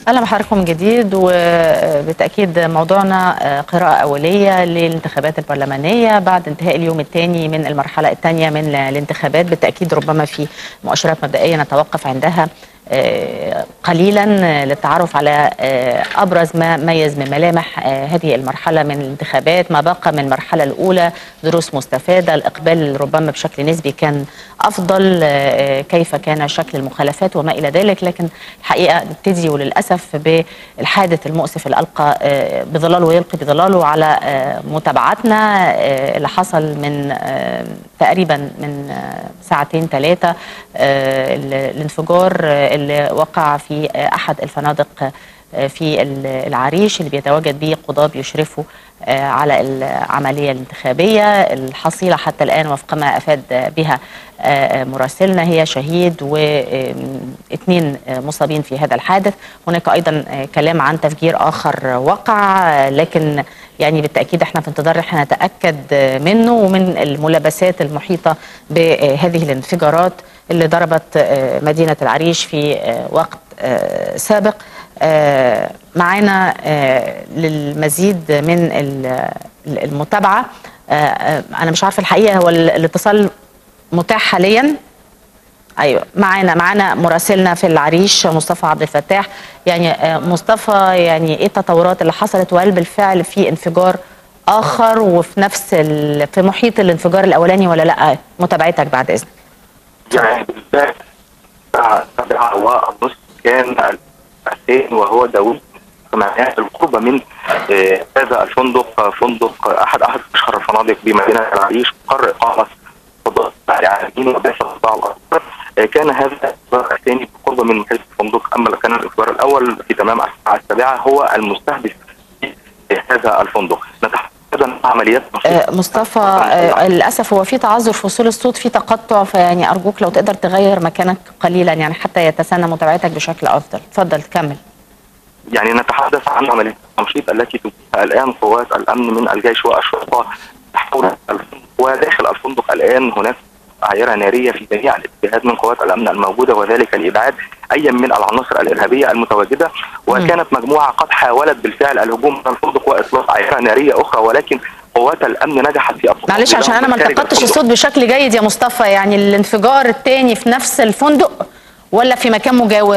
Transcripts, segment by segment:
أهلا بحضراتكم من جديد. وبالتأكيد موضوعنا قراءة أولية للانتخابات البرلمانية بعد انتهاء اليوم الثاني من المرحلة الثانية من الانتخابات. بالتأكيد ربما في مؤشرات مبدئية نتوقف عندها قليلا للتعرف على أبرز ما ميز من ملامح هذه المرحلة من الانتخابات، ما بقى من المرحلة الأولى، دروس مستفادة، الإقبال ربما بشكل نسبي كان أفضل، كيف كان شكل المخالفات وما إلى ذلك. لكن الحقيقة نبتدي وللأسف بالحادث المؤسف اللي ألقى بظلاله ويلقي بظلاله على متابعتنا، اللي حصل من تقريبا من ساعتين ثلاثة، الانفجار اللي وقع في أحد الفنادق في العريش اللي بيتواجد به قضاة بيشرفوا على العملية الانتخابية. الحصيلة حتى الآن وفق ما أفاد بها مراسلنا هي شهيد واثنين مصابين في هذا الحادث. هناك أيضا كلام عن تفجير آخر وقع، لكن يعني بالتأكيد احنا في انتظار احنا نتأكد منه ومن الملابسات المحيطة بهذه الانفجارات اللي ضربت مدينة العريش في وقت سابق. معانا للمزيد من المتابعة، أنا مش عارفة الحقيقة هو الاتصال متاح حاليا. أيوة، معانا مراسلنا في العريش مصطفى عبد الفتاح. يعني مصطفى، يعني إيه التطورات اللي حصلت، وهل بالفعل في انفجار آخر وفي نفس في محيط الانفجار الأولاني ولا لأ؟ متابعتك بعد إذنك. يعني بالفعل الساعة 7:30 كان الحسين وهو داوود معناه القرب من هذا الفندق، فندق احد اشهر الفنادق بمدينه العريش، قرر اقامه فضاء العالمين وبعثه القطاع الاخضر. كان هذا الانفجار الثاني بالقرب من محيط الفندق، اما كان الانفجار الاول في تمام الساعه 7 هو المستهدف في هذا الفندق. نتحدث عن عمليات مصطفى، للاسف هو في تعذر في وصول الصوت، في تقطع، فيعني ارجوك لو تقدر تغير مكانك قليلا يعني حتى يتسنى متابعتك بشكل افضل. اتفضل كمل. يعني نتحدث عن عملية التمشيط التي تجريها الآن قوات الأمن من الجيش والشرطة حول الفندق، وداخل الفندق الآن هناك عيرة نارية في جميع الاتجاهات من قوات الأمن الموجودة، وذلك لإبعاد أي من العناصر الإرهابية المتواجدة. وكانت مجموعة قد حاولت بالفعل الهجوم على الفندق وإطلاق عيرة نارية أخرى، ولكن قوات الأمن نجحت في أطلاق. معلش عشان أنا ما التقطتش الصوت بشكل جيد يا مصطفى، يعني الانفجار الثاني في نفس الفندق ولا في مكان مجاور؟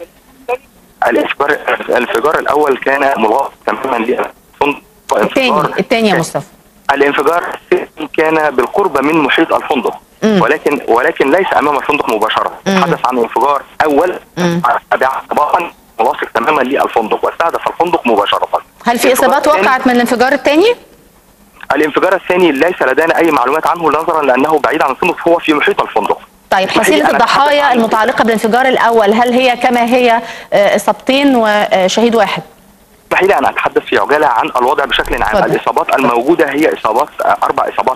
الانفجار الاول كان ملغى تماما للفندق. الثاني يا مصطفى، الانفجار الثاني كان بالقرب من محيط الفندق، ولكن ليس امام الفندق مباشره. نتحدث عن انفجار اول صباحا ملاصق تماما للفندق واستهدف الفندق مباشره. هل في اصابات وقعت من الانفجار الثاني؟ الانفجار الثاني ليس لدينا اي معلومات عنه نظرا لانه بعيد عن الفندق، هو في محيط الفندق. طيب، حصيلة الضحايا المتعلقة بالانفجار الأول هل هي كما هي إصابتين وشهيد واحد؟ اسمحي لي أن أتحدث في عجالة عن الوضع بشكل عام. الإصابات الموجودة هي إصابات 4 إصابات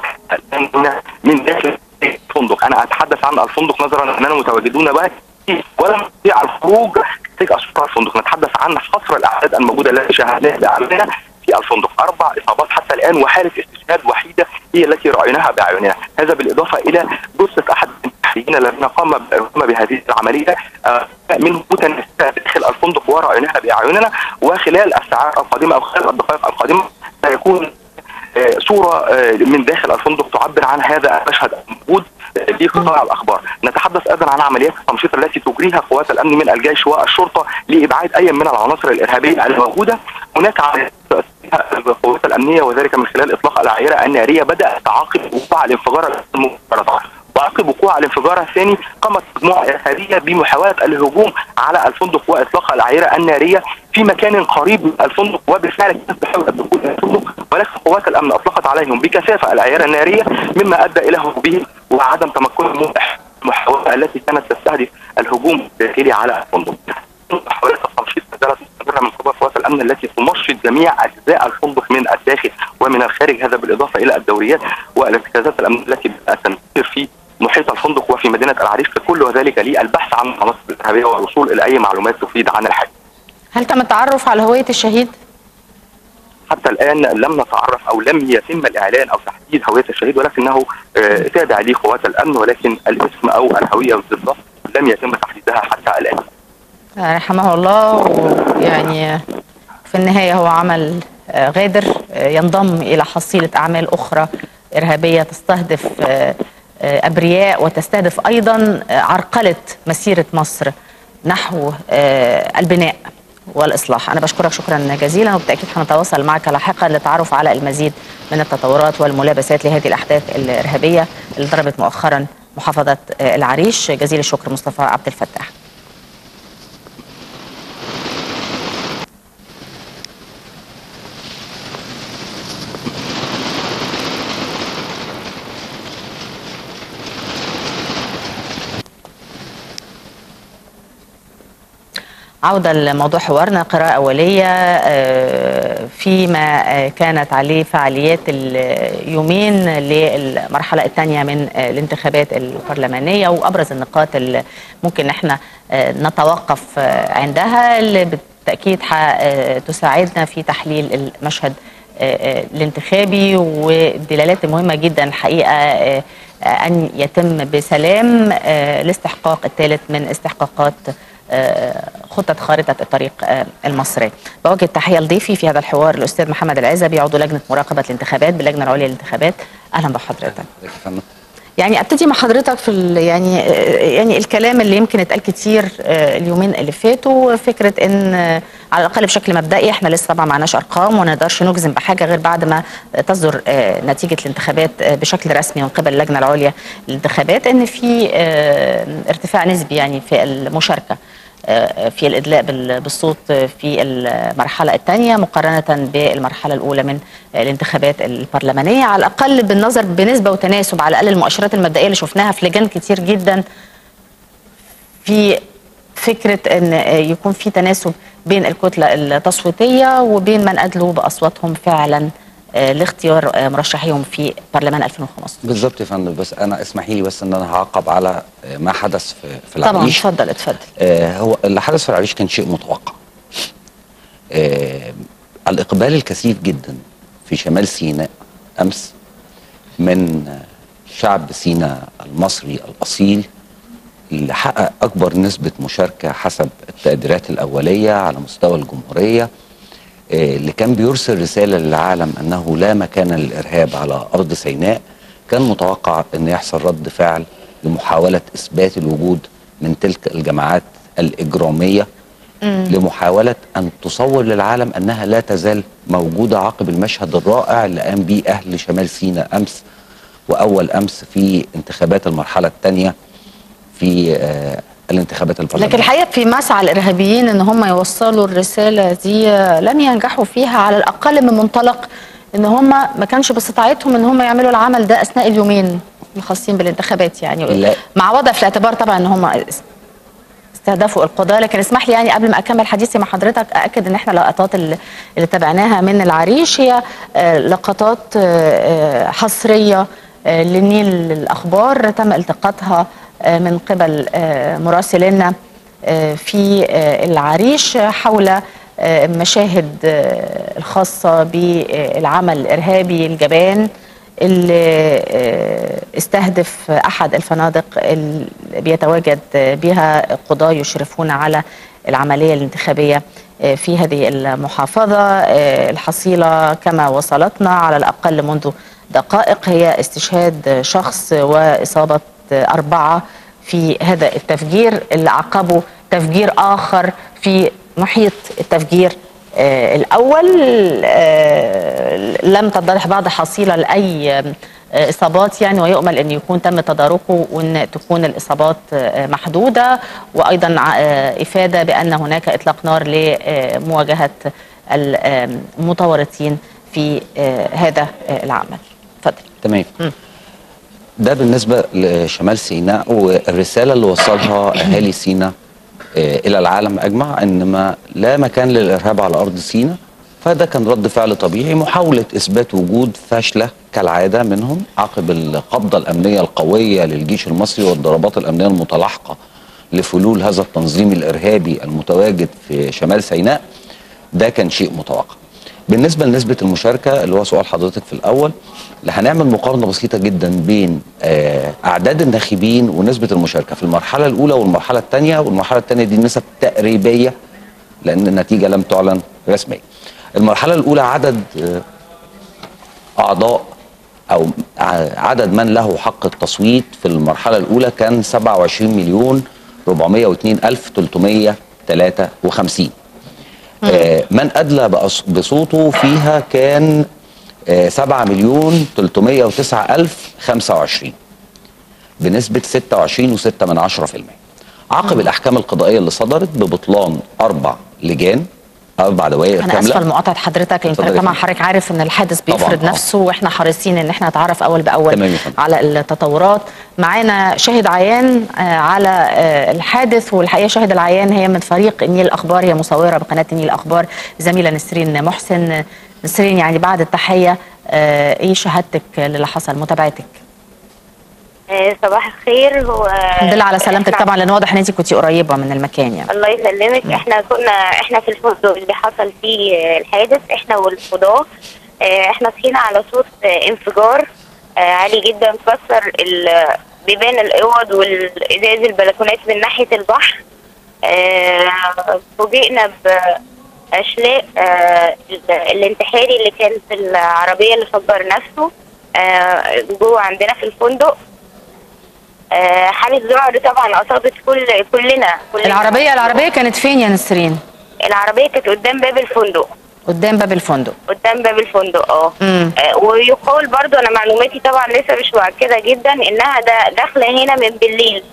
من داخل الفندق. أنا أتحدث عن الفندق نظرا أننا متواجدون بقى ولم نستطيع الخروج خارج أسطح الفندق. نتحدث عن حصر الأعداد الموجودة التي شاهدناها بأعيننا في الفندق، 4 إصابات حتى الآن، وحالة استشهاد وحيدة هي التي رأيناها بأعيننا. هذا بالإضافة إلى جثة أحد المحليين الذين قام بهذه العملية منهم متنفسة داخل الفندق ورأيناها بأعيننا. وخلال الساعات القادمة أو خلال الدقائق القادمة سيكون صورة من داخل الفندق تعبر عن هذا المشهد الموجود في قطاع الأخبار. نتحدث أيضا عن عمليات التمشيط التي تجريها قوات الأمن من الجيش والشرطة لإبعاد أي من العناصر الإرهابية الموجودة. هناك عمليات القوات الأمنية وذلك من خلال إطلاق العيرة النارية بدأت تعاقب وقوع الانفجار المباشر. وعقب وقوع الانفجار الثاني قامت مجموعة إرهابية بمحاولة الهجوم على الفندق وإطلاق العيرة النارية في مكان قريب من الفندق، وبالفعل كانت تحاول الدخول إلى الفندق، ولكن قوات الأمن أطلقت عليهم بكثافة العيرة النارية مما أدى إلى هروبهم وعدم تمكنهم من المحاولة التي كانت تستهدف الهجوم الداخلي على الفندق. محاولات التمشيط زالت مستمرة من قبل قوات الأمن التي تمشط جميع أجزاء الفندق من الداخل ومن الخارج، هذا بالإضافة إلى الدوريات والارتكازات الأمنية التي بدأت تنتشر في محيط الفندق وفي مدينة العريش ككل، وذلك للبحث عن العناصر الإرهابية والوصول إلى أي معلومات تفيد عن الحادث. هل تم التعرف على هوية الشهيد؟ حتى الآن لم نتعرف أو لم يتم الإعلان أو تحديد هوية الشهيد، ولكنه تابع لقوات الأمن، ولكن الاسم أو الهوية بالضبط لم يتم تحديدها حتى الآن. رحمه الله. ويعني في النهاية هو عمل غادر ينضم إلى حصيلة أعمال أخرى إرهابية تستهدف أبرياء وتستهدف أيضا عرقلة مسيرة مصر نحو البناء والإصلاح. أنا بشكرك شكرا جزيلا، وبالتأكيد هنتواصل معك لاحقا للتعرف على المزيد من التطورات والملابسات لهذه الأحداث الإرهابية اللي ضربت مؤخرا محافظة العريش. جزيل الشكر مصطفى عبد الفتاح. عودة لموضوع حوارنا، قراءة أولية فيما كانت عليه فعاليات اليومين للمرحلة الثانية من الانتخابات البرلمانية، وأبرز النقاط اللي ممكن احنا نتوقف عندها اللي بالتأكيد تساعدنا في تحليل المشهد الانتخابي، والدلالات المهمة جدا الحقيقة أن يتم بسلام الاستحقاق الثالث من استحقاقات خطة خارطة الطريق المصري. بوجه التحية لضيفي في هذا الحوار الأستاذ محمد العزبي، عضو لجنة مراقبة الانتخابات باللجنة العليا للانتخابات. أهلا بحضرتك. يعني ابتدي مع حضرتك في يعني الكلام اللي يمكن اتقال كتير اليومين اللي فاتوا، فكره ان على الاقل بشكل مبدئي احنا لسه طبعا ما معناش ارقام وما نقدرش نجزم بحاجه غير بعد ما تصدر نتيجه الانتخابات بشكل رسمي من قبل اللجنه العليا للانتخابات، ان في ارتفاع نسبي يعني في المشاركه في الإدلاء بالصوت في المرحلة الثانية مقارنة بالمرحلة الأولى من الانتخابات البرلمانية، على الأقل بالنظر بنسبة وتناسب، على الأقل المؤشرات المبدئية اللي شفناها في لجان كتير جدا في فكرة أن يكون في تناسب بين الكتلة التصويتية وبين من أدلوا بأصواتهم فعلا لاختيار مرشحيهم في برلمان 2015. بالظبط يا فندم. بس انا اسمحي لي بس ان انا هعقب على ما حدث في العريش. طبعا اتفضل. هو اللي حدث في العريش كان شيء متوقع. الاقبال الكثيف جدا في شمال سيناء امس من شعب سيناء المصري الاصيل اللي حقق اكبر نسبه مشاركه حسب التقديرات الاوليه على مستوى الجمهوريه، اللي كان بيرسل رسالة للعالم أنه لا مكان للإرهاب على أرض سيناء. كان متوقع أن يحصل رد فعل لمحاولة إثبات الوجود من تلك الجماعات الإجرامية، لمحاولة أن تصور للعالم أنها لا تزال موجودة عقب المشهد الرائع اللي قام به أهل شمال سيناء أمس وأول أمس في انتخابات المرحلة الثانية في الانتخابات البرلمانية. لكن الحقيقه في مسعى الارهابيين ان هم يوصلوا الرساله دي لم ينجحوا فيها، على الاقل من منطلق ان هم ما كانش باستطاعتهم ان هم يعملوا العمل ده اثناء اليومين الخاصين بالانتخابات، يعني لا. مع وضع في الاعتبار طبعا ان هم استهدفوا القضاء. لكن اسمح لي يعني قبل ما اكمل حديثي مع حضرتك ااكد ان احنا اللقطات اللي تابعناها من العريش هي لقطات حصريه للنيل الاخبار تم التقاطها من قبل مراسلنا في العريش حول مشاهد الخاصة بالعمل الإرهابي الجبان اللي استهدف أحد الفنادق اللي بيتواجد بها قضاة يشرفون على العملية الانتخابية في هذه المحافظة. الحصيلة كما وصلتنا على الأقل منذ دقائق هي استشهاد شخص وإصابة 4 في هذا التفجير اللي عقبه تفجير آخر في محيط التفجير الأول. لم تتضح بعد حصيلة لأي إصابات يعني، ويؤمل أن يكون تم تداركه وأن تكون الإصابات محدودة، وأيضا إفادة بأن هناك إطلاق نار لمواجهة المتورطين في هذا العمل. اتفضل. تمام. ده بالنسبة لشمال سيناء، والرسالة اللي وصلها أهالي سيناء إلى العالم أجمع إن ما لا مكان للإرهاب على أرض سيناء. فده كان رد فعل طبيعي، محاولة إثبات وجود فاشلة كالعادة منهم عقب القبضة الأمنية القوية للجيش المصري والضربات الأمنية المتلاحقة لفلول هذا التنظيم الإرهابي المتواجد في شمال سيناء. ده كان شيء متوقع. بالنسبه لنسبه المشاركه اللي هو سؤال حضرتك في الاول، اللي هنعمل مقارنه بسيطه جدا بين اعداد الناخبين ونسبه المشاركه في المرحله الاولى والمرحله الثانيه، والمرحله الثانيه دي نسب تقريبيه لان النتيجه لم تعلن رسميا. المرحله الاولى عدد اعضاء او عدد من له حق التصويت في المرحله الاولى كان 27,402,353. من ادلى بصوته فيها كان 7,309,025 بنسبه 26.6%. عقب الاحكام القضائيه اللي صدرت ببطلان 4 لجان، 4 دوائر كامله. انا اسفه لمقاطعه حضرتك، لان طبعا حضرتك عارف ان الحادث بيفرض نفسه، واحنا حريصين ان احنا نتعرف اول باول على التطورات. معانا شاهد عيان على الحادث، والحقيقه شاهد العيان هي من فريق النيل الاخبار، هي مصوره بقناه النيل الاخبار، زميله نسرين محسن. نسرين، يعني بعد التحيه ايه شهادتك للي حصل، متابعتك؟ صباح الخير. هو الحمد لله على سلامتك طبعا، لان واضح ان انت كنتي قريبه من المكان يعني. الله يسلمك. احنا في الفندق اللي حصل فيه الحادث، احنا والقضاه. احنا صحينا على صوت انفجار عالي جدا كسر بيبان الاوض والازاز البلكونات من ناحيه البحر. فوجئنا باشلاء الانتحاري اللي كان في العربيه اللي فجر نفسه جوه عندنا في الفندق. حالة ذعر طبعا اصابت كلنا. العربية كانت فين يا نسرين؟ العربية كانت قدام باب الفندق. قدام باب الفندق. ويقال برضو، انا معلوماتي طبعا لسه مش مؤكدة جدا، انها داخلة هنا من بالليل.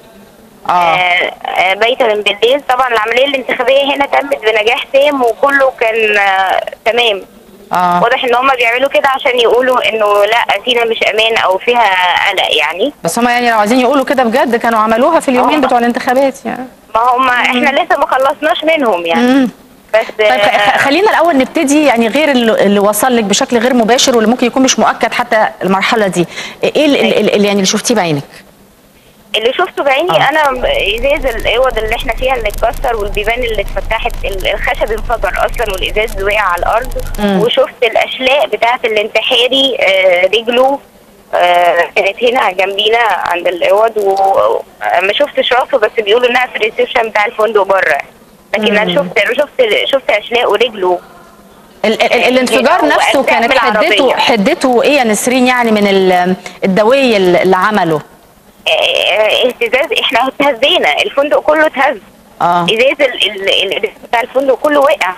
بايته من بالليل. طبعا العملية الانتخابية هنا تمت بنجاح تام وكله كان تمام. واضح ان هم بيعملوا كده عشان يقولوا انه لا سينا مش امان او فيها قلق يعني. بس هم يعني لو عايزين يقولوا كده بجد كانوا عملوها في اليومين بتوع الانتخابات يعني. ما هم احنا لسه ما خلصناش منهم يعني. بس طيب خلينا الاول نبتدي، يعني غير اللي وصل لك بشكل غير مباشر واللي ممكن يكون مش مؤكد حتى المرحله دي، ايه اللي يعني اللي شفتيه بعينك؟ اللي شفته بعيني انا ازاز الاوض اللي احنا فيها اللي اتكسر، والبيبان اللي اتفتحت، الخشب انفجر اصلا والازاز وقع على الارض. وشفت الاشلاء بتاعه الانتحاري، رجله كانت هنا جنبينا عند الاوض، وما شفتش راسه بس بيقولوا انها في الريسبشن بتاع الفندق بره. لكن انا شفت اشلاء ورجله. الانفجار نفسه كانت حدته ايه يا نسرين، يعني من الدوي اللي عمله؟ اهتزاز. احنا اتهزينا، الفندق كله اتهز. ازاز بتاع الفندق كله وقع.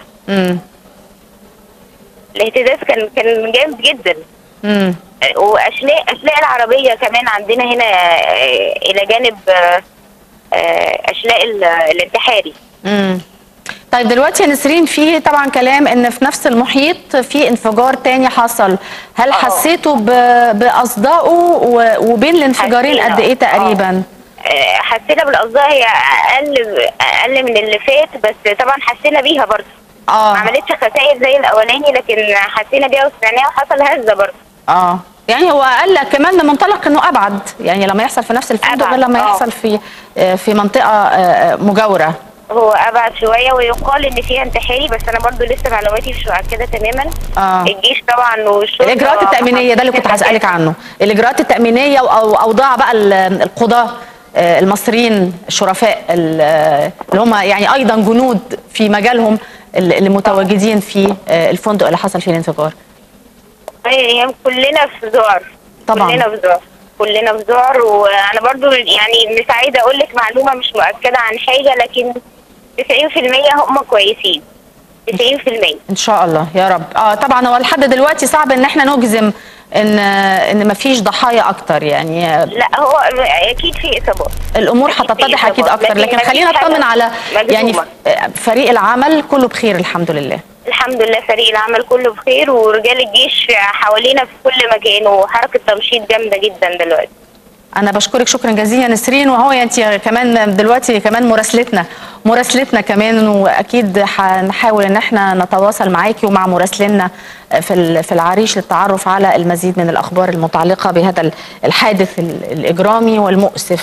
الاهتزاز كان جامد جدا. واشلاء العربيه كمان عندنا هنا الى جانب اشلاء الانتحاري. طيب دلوقتي يا نسرين، في طبعا كلام ان في نفس المحيط في انفجار تاني حصل، هل حسيتوا باصدائه وبين الانفجارين قد ايه تقريبا؟ حسينا بالاصداء، هي اقل من اللي فات، بس طبعا حسينا بيها برضه. ما عملتش خسائر زي الاولاني، لكن حسينا بيها وسمعناها وحصل هزه برضه. يعني هو قال لك كمان من منطلق انه ابعد، يعني لما يحصل في نفس الفندق غير لما يحصل في منطقه مجاوره. هو ابعد شويه، ويقال ان فيها انتحاري، بس انا برضو لسه معلوماتي مش مؤكده تماما. الجيش طبعا والشرطه. الاجراءات التامينيه ده اللي كنت هسالك عنه، الاجراءات التامينيه واوضاع بقى القضاه المصريين الشرفاء اللي هم يعني ايضا جنود في مجالهم اللي متواجدين في الفندق اللي حصل فيه الانفجار. يعني كلنا في ذعر طبعا، كلنا في ذعر. وانا برضو يعني مش عايزه اقول لك معلومه مش مؤكده عن حاجه، لكن 90% هم كويسين. 90% ان شاء الله يا رب. طبعا هو لحد دلوقتي صعب ان احنا نجزم ان مفيش ضحايا اكتر يعني. لا هو اكيد في اصابات، الامور هتتضح اكيد اكتر، لكن خلينا نطمن على يعني فريق العمل كله بخير الحمد لله. الحمد لله فريق العمل كله بخير، ورجال الجيش حوالينا في كل مكان، وحركه تمشيط جامده جدا دلوقتي. انا بشكرك شكرا جزيلا نسرين، وهو انت كمان دلوقتي كمان مراسلتنا كمان، واكيد هنحاول ان احنا نتواصل معاكي ومع مراسلينا في العريش للتعرف على المزيد من الاخبار المتعلقه بهذا الحادث الاجرامي والمؤسف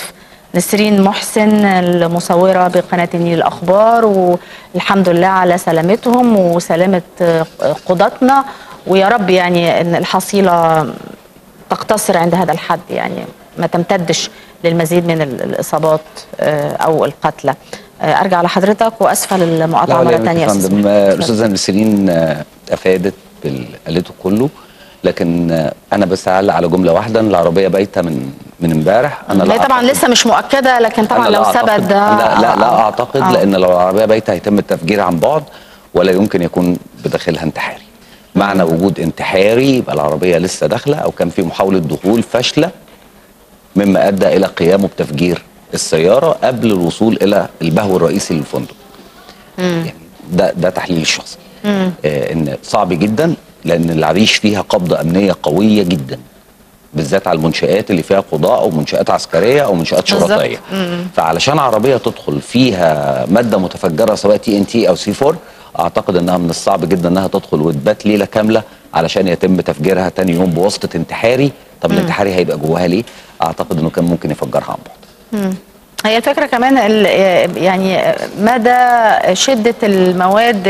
نسرين محسن المصورة بقناة النيل الأخبار، والحمد لله على سلامتهم وسلامة قضاتنا، ويا رب يعني أن الحصيلة تقتصر عند هذا الحد، يعني ما تمتدش للمزيد من الإصابات أو القتلى. أرجع لحضرتك وأسفة للمقاطعة مرة ثانية. الأستاذة نسرين أفادت باللي قالته كله، لكن انا بس هعلق على جمله واحده، ان العربيه بايته من امبارح. انا هي طبعا لسه مش مؤكده، لكن طبعا لو ثبت ده لا اعتقد لان لو العربيه بايته هيتم التفجير عن بعد، ولا يمكن يكون بداخلها انتحاري. معنى وجود انتحاري يبقى العربيه لسه داخله، او كان في محاوله دخول فاشله مما ادى الى قيامه بتفجير السياره قبل الوصول الى البهو الرئيسي للفندق. يعني ده تحليل الشخصي. ان صعب جدا، لان العريش فيها قبضه امنيه قويه جدا، بالذات على المنشآت اللي فيها قضاء او منشآت عسكريه او منشآت شرطيه. فعلشان عربيه تدخل فيها ماده متفجره سواء TNT او C4، اعتقد انها من الصعب جدا انها تدخل وتبات ليله كامله علشان يتم تفجيرها تاني يوم بواسطه انتحاري. طب الانتحاري هيبقى جواها ليه؟ اعتقد انه كان ممكن يفجرها عن بعد. هي الفكرة كمان يعني مدى شدة المواد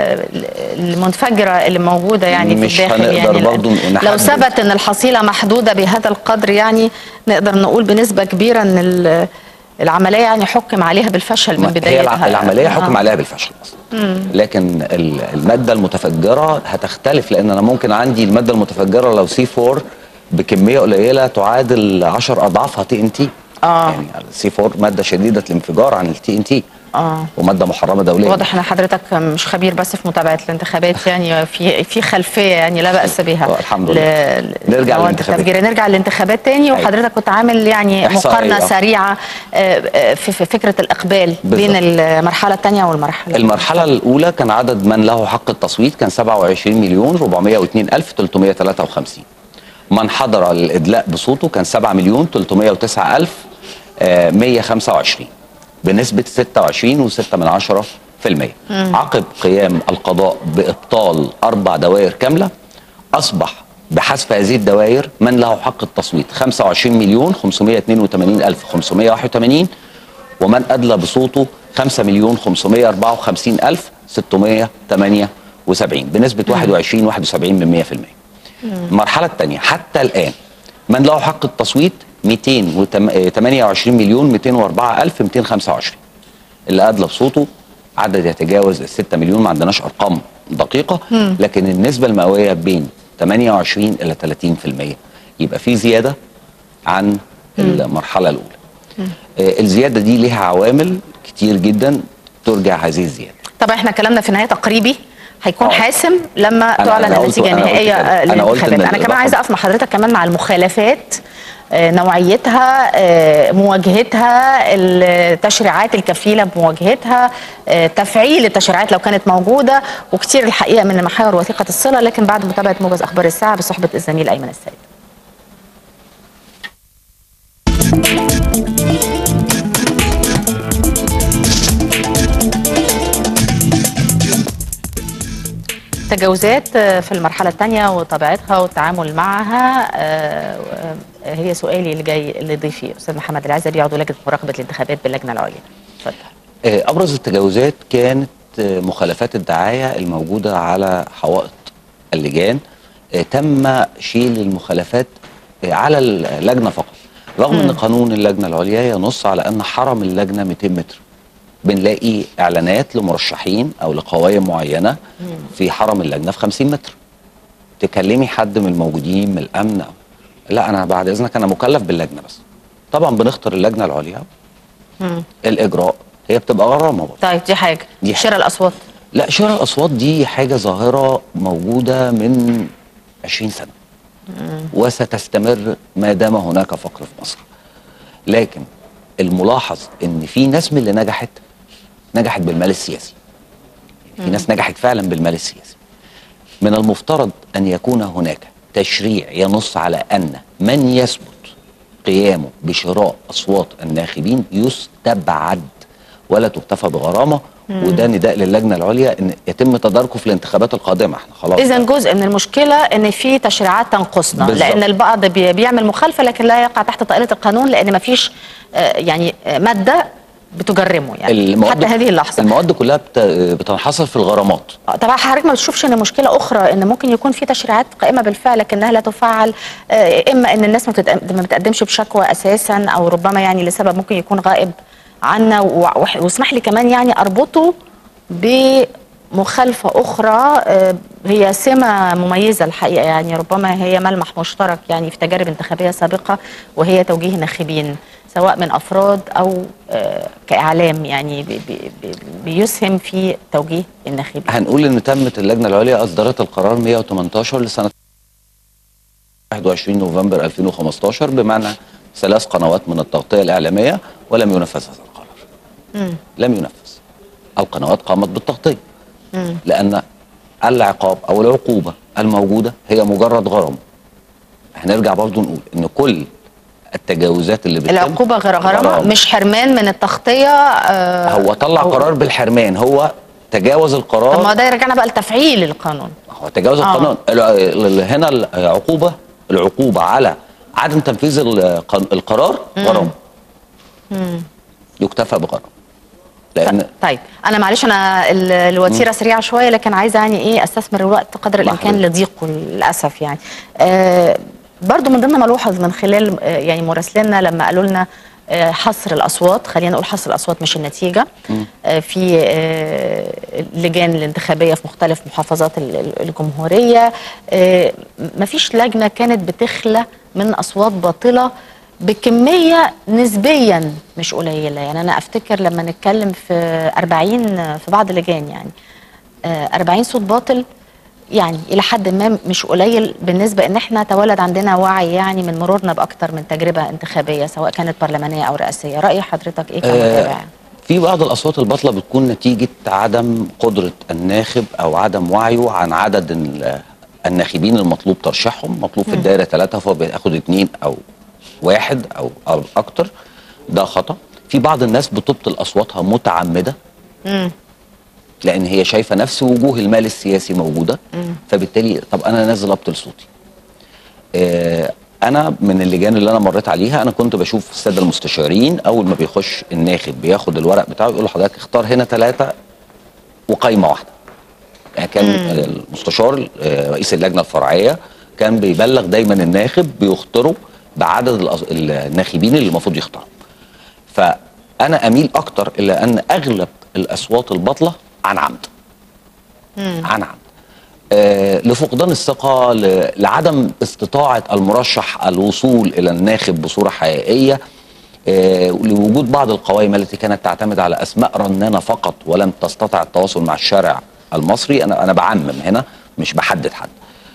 المنفجرة اللي موجودة يعني في الداخل. يعني لو ثبت ان الحصيلة محدودة بهذا القدر، يعني نقدر نقول بنسبة كبيرة ان العملية يعني حكم عليها بالفشل من بدايتها. هي العملية حكم عليها بالفشل اصلا. لكن المادة المتفجرة هتختلف، لان انا ممكن عندي المادة المتفجرة لو C4 بكمية قليلة تعادل 10 اضعافها TNT. يعني C4 ماده شديده الانفجار عن TNT. وماده محرمه دوليا. واضح ان حضرتك مش خبير بس في متابعه الانتخابات، يعني في خلفيه يعني لا باس بها. الحمد لله. نرجع للانتخابات تاني. وحضرتك كنت عامل يعني مقارنه سريعه في فكره الاقبال بين المرحله الثانيه والمرحله المرحله الاولى. كان عدد من له حق التصويت كان 27,402,353. من حضر للإدلاء بصوته كان 7,009,125 بنسبة 26.6%. عقب قيام القضاء بإبطال 4 دوائر كاملة، أصبح بحذف هذه الدوائر من له حق التصويت 25,582,581، ومن أدلى بصوته 5,554,678 بنسبة 21.71%. المرحلة الثانية حتى الآن من له حق التصويت 228,204,225. اللي أدلى بصوته عدد يتجاوز 6 مليون، ما عندناش أرقام دقيقة، لكن النسبة المئوية بين 28 إلى 30%. يبقى في زيادة عن المرحلة الأولى. الزيادة دي لها عوامل كتير جدا ترجع هذه الزيادة. طبعا احنا كلامنا في نهاية تقريبي هيكون حاسم لما تعلن النتيجه النهائيه للانتخابات. انا كمان عايزه اقف مع حضرتك كمان مع المخالفات، نوعيتها، مواجهتها، التشريعات الكفيله بمواجهتها، تفعيل التشريعات لو كانت موجوده، وكتير الحقيقه من محاور وثيقه الصله. لكن بعد متابعه موجز اخبار الساعه بصحبه الزميل ايمن السيد. التجاوزات في المرحلة الثانية وطبيعتها والتعامل معها هي سؤالي اللي جاي لضيفي أستاذ محمد العزبي عضو لجنة مراقبة الانتخابات باللجنة العليا. اتفضل. أبرز التجاوزات كانت مخالفات الدعاية الموجودة على حوائط اللجان. تم شيل المخالفات على اللجنة فقط، رغم أن قانون اللجنة العليا ينص على أن حرم اللجنة 200 متر. بنلاقي اعلانات لمرشحين او لقوائم معينه في حرم اللجنه في 50 متر. تكلمي حد من الموجودين من الامن، لا انا بعد اذنك انا مكلف باللجنه بس. طبعا بنختار اللجنه العليا. الاجراء هي بتبقى غرامه برضه. طيب دي حاجه. شراء الاصوات، لا شراء الاصوات دي حاجه ظاهره موجوده من 20 سنه وستستمر ما دام هناك فقر في مصر. لكن الملاحظ ان في ناس من اللي نجحت بالمال السياسي. في ناس نجحت فعلا بالمال السياسي. من المفترض ان يكون هناك تشريع ينص على ان من يثبت قيامه بشراء اصوات الناخبين يستبعد ولا تكتفى بغرامه وده نداء للجنه العليا ان يتم تداركه في الانتخابات القادمه. احنا خلاص اذا جزء من المشكله ان في تشريعات تنقصنا بالزبط. لان البعض بيعمل مخالفه لكن لا يقع تحت طائله القانون لان ما فيش يعني ماده بتجرمه يعني حتى هذه اللحظه. المواد كلها بتنحصر في الغرامات. طبعا حضرتك ما بتشوفش ان مشكله اخرى ان ممكن يكون في تشريعات قائمه بالفعل لكنها لا تفعل، اما ان الناس ما بتقدمش بشكوى اساسا او ربما يعني لسبب ممكن يكون غائب عنا، واسمح لي كمان يعني اربطه بمخالفه اخرى هي سمه مميزه الحقيقه، يعني ربما هي ملمح مشترك يعني في تجارب انتخابيه سابقه، وهي توجيه الناخبين سواء من افراد او كاعلام يعني بيسهم في توجيه الناخبين. هنقول ان تمت اللجنه العليا اصدرت القرار 118 لسنه 21 نوفمبر 2015 بمعنى 3 قنوات من التغطيه الاعلاميه، ولم ينفذ هذا القرار. لم ينفذ. القنوات قامت بالتغطيه لان العقاب او العقوبه الموجوده هي مجرد غرامه. هنرجع برضو نقول ان كل التجاوزات اللي بتتم العقوبه غرامه مش حرمان من التغطيه. هو طلع قرار بالحرمان، هو تجاوز القرار. طب ما ده يرجعنا بقى لتفعيل القانون. هو تجاوز القانون. هنا العقوبه على عدم تنفيذ القرار غرامه. يكتفى بغرامه. لان طيب انا معلش انا الوتيره سريعه شويه لكن عايزه يعني ايه استثمر الوقت قدر الامكان لضيقه للاسف يعني. برضو من ضمن ما لوحظ من خلال يعني مراسليننا لما قالوا لنا حصر الاصوات، خلينا نقول حصر الاصوات مش النتيجه، في اللجان الانتخابيه في مختلف محافظات الجمهوريه، مفيش لجنه كانت بتخلى من اصوات باطله بكميه نسبيا مش قليله. يعني انا افتكر لما نتكلم في 40 في بعض اللجان يعني 40 صوت باطل، يعني الى حد ما مش قليل بالنسبه ان احنا تولد عندنا وعي يعني من مرورنا باكثر من تجربه انتخابيه سواء كانت برلمانيه او رئاسيه. راي حضرتك ايه كمتابع؟ في بعض الاصوات الباطله بتكون نتيجه عدم قدره الناخب او عدم وعيه عن عدد الناخبين المطلوب ترشيحهم. مطلوب في الدائره 3 فهو بياخد 2 أو 1 أو اكتر. ده خطا. في بعض الناس بتبطل اصواتها متعمده لان هي شايفه نفس وجوه المال السياسي موجوده، فبالتالي طب انا نازل ابطل صوتي. انا من اللجان اللي انا مريت عليها انا كنت بشوف الساده المستشارين اول ما بيخش الناخب بياخد الورق بتاعه يقول لحضرتك اختار هنا 3 وقايمه واحده. يعني كان المستشار رئيس اللجنه الفرعيه كان بيبلغ دايما الناخب بيختاروا بعدد الناخبين اللي المفروض يختاروا. فانا اميل اكتر الى ان اغلب الاصوات الباطله عن عمد. عن عمد. لفقدان الثقه، لعدم استطاعه المرشح الوصول الى الناخب بصوره حقيقيه، لوجود بعض القوائم التي كانت تعتمد على اسماء رنانه فقط ولم تستطع التواصل مع الشارع المصري. انا بعمم هنا مش بحدد حد.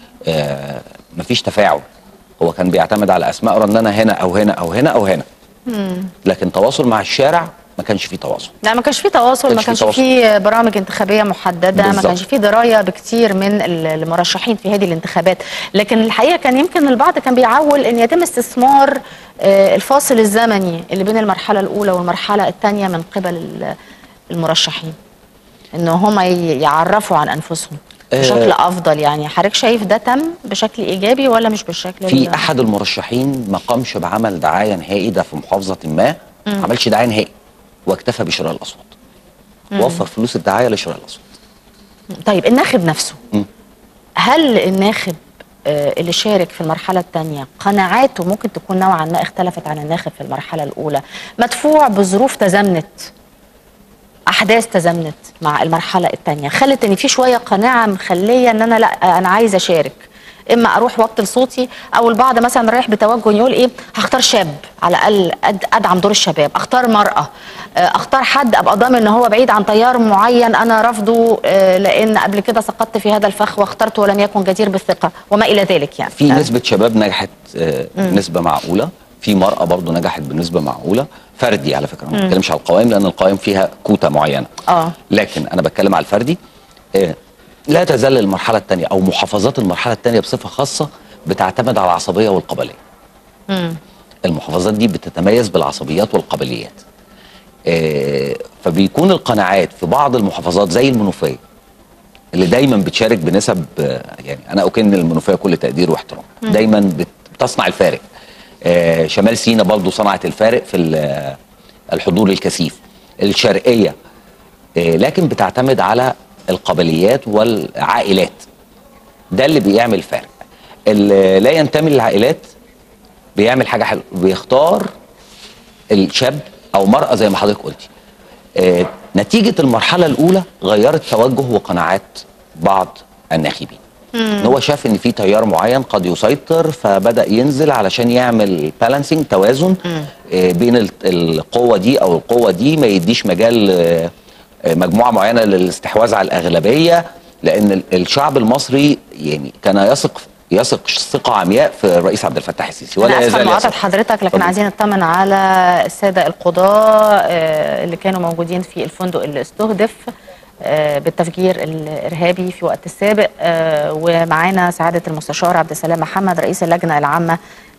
مفيش تفاعل. هو كان بيعتمد على اسماء رنانه هنا او هنا او هنا او هنا. لكن تواصل مع الشارع ما كانش فيه تواصل. لا ما كانش فيه تواصل، ما كانش فيه برامج انتخابيه محدده، بالزبط. ما كانش فيه درايه بكتير من المرشحين في هذه الانتخابات. لكن الحقيقه كان يمكن البعض كان بيعول ان يتم استثمار الفاصل الزمني اللي بين المرحله الاولى والمرحله الثانيه من قبل المرشحين ان هم يعرفوا عن انفسهم بشكل افضل. يعني حضرتك شايف ده تم بشكل ايجابي ولا مش بالشكل في احد المرشحين ما قامش بعمل دعايه نهائي، ده في محافظه ما عملش دعايه نهائي واكتفى بشراء الاصوات. وفر فلوس الدعايه لشراء الاصوات. طيب الناخب نفسه هل الناخب اللي شارك في المرحله الثانيه قناعاته ممكن تكون نوعا ما اختلفت عن الناخب في المرحله الاولى، مدفوع بظروف تزامنت، احداث تزامنت مع المرحله الثانيه خلت ان في شويه قناعه مخليه ان انا لا انا عايزه اشارك، اما اروح وابطل صوتي او البعض مثلا رايح بتوجه يقول ايه هختار شاب على الاقل ادعم دور الشباب، اختار مراه، اختار حد ابقى ضامن ان هو بعيد عن تيار معين انا رافضه لان قبل كده سقطت في هذا الفخ واخترته ولم يكن جدير بالثقه وما الى ذلك. يعني في نسبه شباب نجحت نسبه معقوله، في مرأة برضو نجحت بنسبة معقولة فردي على فكرة. ما بتكلمش على القوائم لأن القوائم فيها كوتا معينة. لكن أنا بتكلم على الفردي. لا تزال المرحلة الثانية أو محافظات المرحلة الثانية بصفة خاصة بتعتمد على العصبية والقبلية. المحافظات دي بتتميز بالعصبيات والقبليات. فبيكون القناعات في بعض المحافظات زي المنوفيه اللي دايما بتشارك بنسب، يعني انا اكن المنوفيه كل تقدير واحترام، دايما بتصنع الفارق. شمال سيناء برضه صنعت الفارق في الحضور الكثيف. الشرقيه لكن بتعتمد على القبليات والعائلات، ده اللي بيعمل فارق. اللي لا ينتمي للعائلات بيعمل حاجه حلوه، بيختار الشاب او مرأة زي ما حضرتك قلتي. نتيجه المرحله الاولى غيرت توجه وقناعات بعض الناخبين. ان هو شاف ان في تيار معين قد يسيطر، فبدا ينزل علشان يعمل بالانسنج، توازن بين القوه دي او القوه دي، ما يديش مجال مجموعه معينه للاستحواذ على الاغلبيه، لان الشعب المصري يعني كان يثق ثقه عمياء في الرئيس عبد الفتاح السيسي. ولا أنا اسفه مقاطعة حضرتك، لكن عايزين نطمن على الساده القضاه اللي كانوا موجودين في الفندق اللي استهدف بالتفجير الارهابي في وقت السابق، ومعانا سعاده المستشار عبد السلام محمد رئيس اللجنه العامه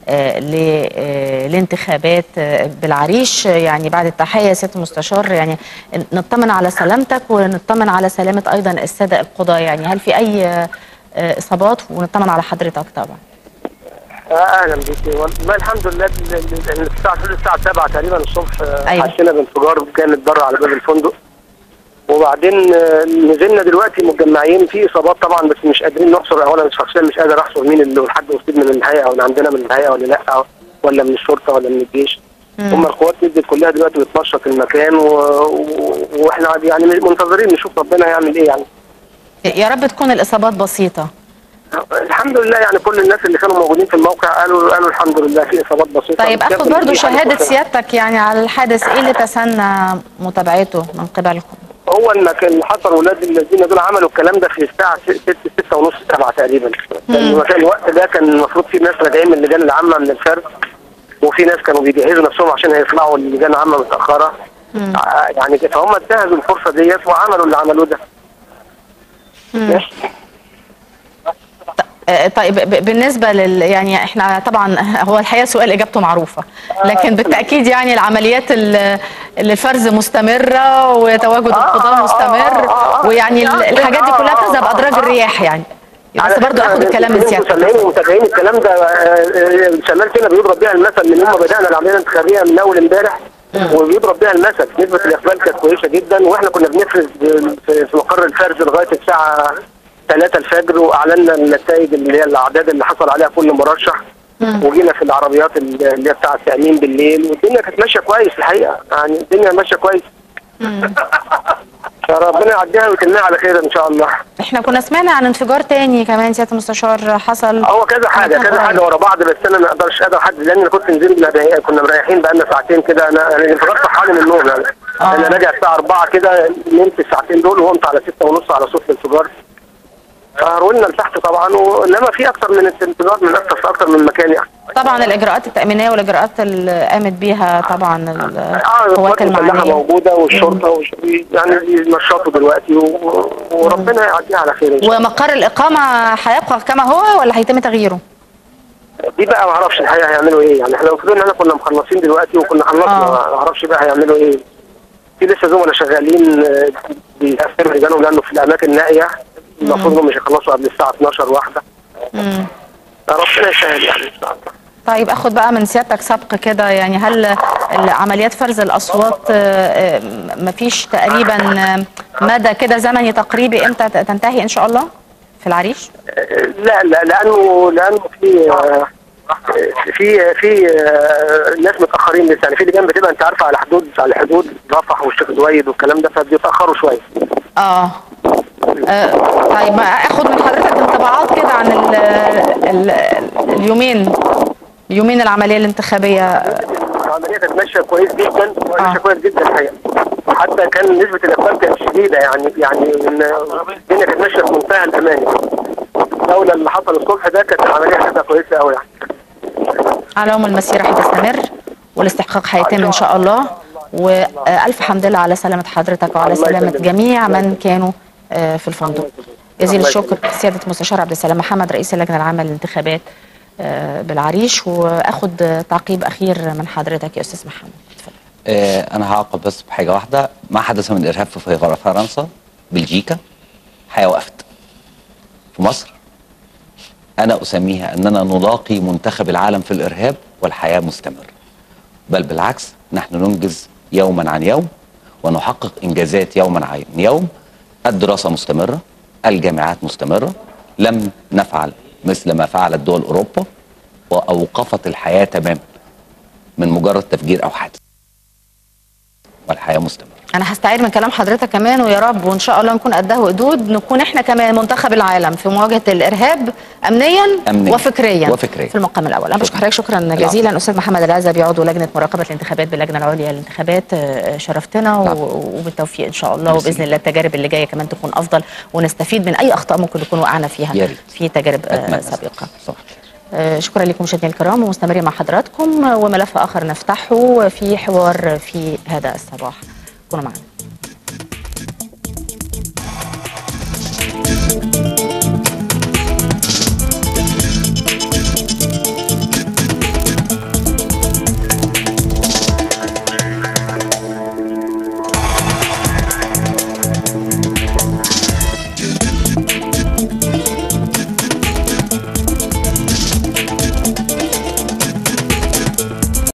للانتخابات بالعريش. يعني بعد التحيه سياده المستشار، يعني نطمن على سلامتك ونطمن على سلامه ايضا الساده القضاه، يعني هل في اي اصابات؟ ونطمن على حضرتك طبعا. اهلا بيكي. والله الحمد لله الساعه 7 تقريبا الصبح حسينا بانفجار كان اتضرر على باب الفندق، وبعدين نزلنا دلوقتي متجمعين في اصابات طبعا، بس مش قادرين نحصر. اولا شخصيا مش قادر احصر مين اللي حد اصيب من الهيئه ولا عندنا من الهيئه ولا لا، ولا من الشرطه ولا من الجيش. هم القوات نزلت كلها دلوقتي بتنشط المكان، واحنا يعني منتظرين نشوف ربنا يعمل ايه يعني. يا رب تكون الاصابات بسيطه. الحمد لله، يعني كل الناس اللي كانوا موجودين في الموقع قالوا الحمد لله في اصابات بسيطه. طيب اخد برضو شهاده سيادتك يعني على الحادث، ايه اللي تسنى متابعته من قبلكم؟ هو المكان اللي حصل ولاد الذين دول عملوا الكلام ده في الساعه 6 ونص 7 تقريبا. المكان الوقت ده كان المفروض في ناس راجعين من اللجان العامه من الفرد، وفي ناس كانوا بيجهزوا نفسهم عشان هيطلعوا اللجان العامه متاخره. يعني فهم انتهزوا الفرصه ديت وعملوا اللي عملوه ده. طيب بالنسبه يعني احنا طبعا هو الحقيقه سؤال اجابته معروفه، لكن بالتاكيد يعني العمليات الفرز مستمره وتواجد القضاه مستمر، ويعني الحاجات دي كلها تذهب ادراج الرياح يعني. بس برضه اخد الكلام من سيادتك. ومتابعين الكلام ده. شمال سيناء بيضرب بيها المثل من يوم ما بدانا العمليه الانتخابيه من اول امبارح، وبيضرب بيها المثل. نسبه الاقبال كانت كويسه جدا، واحنا كنا بنفرز في مقر الفرز لغايه الساعه 3 الفجر، واعلنا النتائج اللي هي الاعداد اللي حصل عليها كل مرشح، وجينا في العربيات اللي هي بتاع التامين بالليل، والدنيا كانت ماشيه كويس الحقيقه، يعني الدنيا ماشيه كويس. فربنا يعديها ويتمها على خير ان شاء الله. احنا كنا سمعنا عن انفجار تاني كمان سياده المستشار حصل. هو كذا حاجه ورا بعض، بس انا ما اقدرش احدد لان انا كنت نزلت كنا مريحين بقالنا ساعتين كده. انا الانفجار صحاني من النوم يعني. انا راجع الساعه 4 كده، نمت الساعتين دول وقمت على 6 ونص على صوت الانفجار. فهرولنا لتحت طبعا، انما في اكثر من استنفاذات من اكثر من مكان يعني. طبعا الاجراءات التامينيه والاجراءات اللي قامت بيها طبعا القوات المعنيه موجوده والشرطه يعني بينشطوا دلوقتي، وربنا يعديها على خير. ومقر الاقامه هيبقى كما هو ولا هيتم تغييره؟ دي بقى ما اعرفش الحقيقه هيعملوا ايه يعني. احنا المفروض ان احنا كنا مخلصين دلوقتي وكنا خلصنا، ما اعرفش بقى هيعملوا ايه. في لسه زملاء شغالين بيقفلوا رجالهم لانه في الاماكن النائيه المفروض انهم مش هيخلصوا قبل الساعه 12 واحده. ربنا يسهل يعني ان شاء الله. طيب اخد بقى من سيادتك سبق كده، يعني هل عمليات فرز الاصوات مفيش تقريبا مدى كده زمني تقريبي امتى تنتهي ان شاء الله في العريش؟ لا لانه في ناس متاخرين لسه يعني. في لجان بتبقى انت عارفه على حدود رفح والشيخ زويد والكلام ده، فبيتاخروا شويه. طيب اخد من حضرتك انطباعات كده عن اليومين العمليه الانتخابيه. العمليه كانت ماشيه كويس جدا، ماشيه كويس جدا الحقيقه. حتى كان نسبه الاقبال كانت شديده يعني الدنيا كانت ماشيه في منتهى الامان. لولا اللي حصل الصبح ده كانت العمليه هتبقى كويسه قوي يعني. على العموم المسيره هتستمر والاستحقاق هيتم ان شاء الله، والف حمد لله على سلامه حضرتك وعلى سلامه جميع من كانوا في الفندق. جزيل الشكر سياده المستشار عبد السلام محمد رئيس اللجنه العامه للانتخابات بالعريش. واخد تعقيب اخير من حضرتك يا استاذ محمد، اتفضل. انا هعقب بس بحاجه واحده. ما حدث من ارهاب في فرنسا، بلجيكا، الحياه وقفت. في مصر انا اسميها اننا نلاقي منتخب العالم في الارهاب والحياه مستمره، بل بالعكس نحن ننجز يوما عن يوم ونحقق انجازات يوما عن يوم. الدراسه مستمره، الجامعات مستمره، لم نفعل مثل ما فعلت دول اوروبا واوقفت الحياه تماما من مجرد تفجير او حادث، والحياه مستمره. انا هستعير من كلام حضرتك كمان، ويا رب وان شاء الله نكون قدها وقدود، نكون احنا كمان منتخب العالم في مواجهه الارهاب امنيا وفكريا في المقام الاول. انا بشكر حضرتك شكرا جزيلا استاذ محمد العزبي، عضو لجنه مراقبه الانتخابات باللجنه العليا للانتخابات. شرفتنا وبالتوفيق ان شاء الله، وباذن الله التجارب اللي جايه كمان تكون افضل، ونستفيد من اي اخطاء ممكن نكون وقعنا فيها في تجارب سابقه. شكرا لكم مشاهدينا الكرام، ومستمرين مع حضراتكم وملف اخر نفتحه في حوار في هذا الصباح. كونوا معنا.